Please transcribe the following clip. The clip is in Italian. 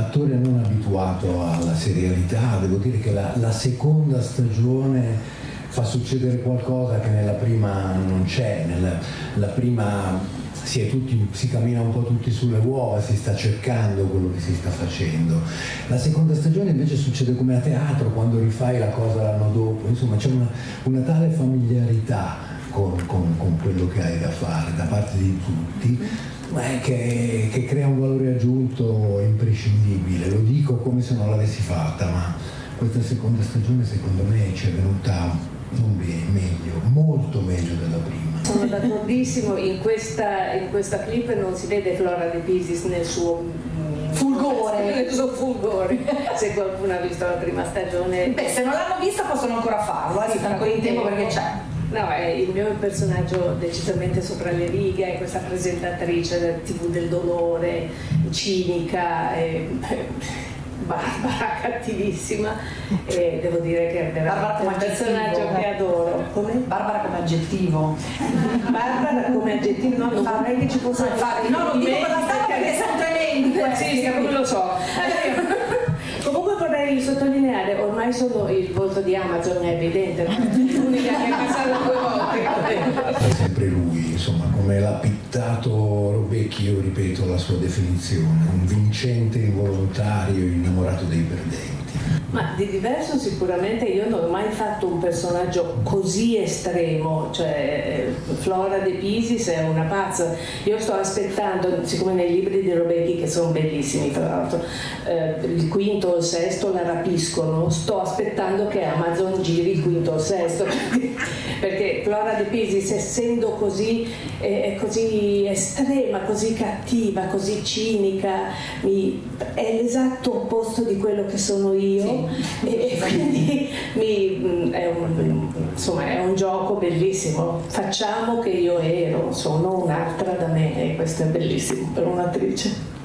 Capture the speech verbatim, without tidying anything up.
attore non abituato alla serialità, devo dire che la, la seconda stagione fa succedere qualcosa che nella prima non c'è. Nella la prima si, è tutti, si cammina un po' tutti sulle uova, si sta cercando quello che si sta facendo. La seconda stagione invece succede come a teatro, quando rifai la cosa l'anno dopo, insomma c'è una, una tale familiarità con, con, con quello che hai da fare da parte di tutti, che, che crea un valore aggiunto imprescindibile. Lo dico come se non l'avessi fatta, ma questa seconda stagione secondo me ci è venuta non bene, meglio, molto meglio della prima. Sono d'accordissimo, in questa, in questa clip non si vede Flora De Pisis nel suo fulgore, nel suo fulgore. Se qualcuno ha visto la prima stagione, beh, se non l'hanno vista possono ancora farlo, eh, si sta ancora in tempo perché c'è. No, è il mio personaggio decisamente sopra le righe, è questa presentatrice del tivù del dolore, cinica e barbara, cattivissima, e devo dire che è veramente un personaggio che adoro. Come? Barbara come aggettivo. Barbara come aggettivo, no, non vorrei che ci fosse. No, infatti, no, lo dico per la stampa perché sono tremendi questi. Sì, sì, come lo so. Comunque vorrei sottolineare, ormai sono il volto di Amazon, è evidente, l'unica che è passata due volte. È sempre lui, insomma, come l'ha pittato Robecchi, io ripeto la sua definizione, un vincente involontario, innamorato dei perdenti. Ma di diverso sicuramente io non ho mai fatto un personaggio così estremo, cioè Flora De Pisis è una pazza. Io sto aspettando, siccome nei libri di Robecchi, che sono bellissimi tra l'altro, eh, il quinto o il sesto la rapiscono, sto aspettando che Amazon giri il quinto o il sesto, perché Flora De Pisis, essendo così, eh, è così estrema, così cattiva, così cinica, mi, è l'esatto opposto di quello che sono io. Sì. E, e quindi mi, è, un, insomma, è un gioco bellissimo. Facciamo che io ero, sono un'altra da me, e questo è bellissimo per un'attrice.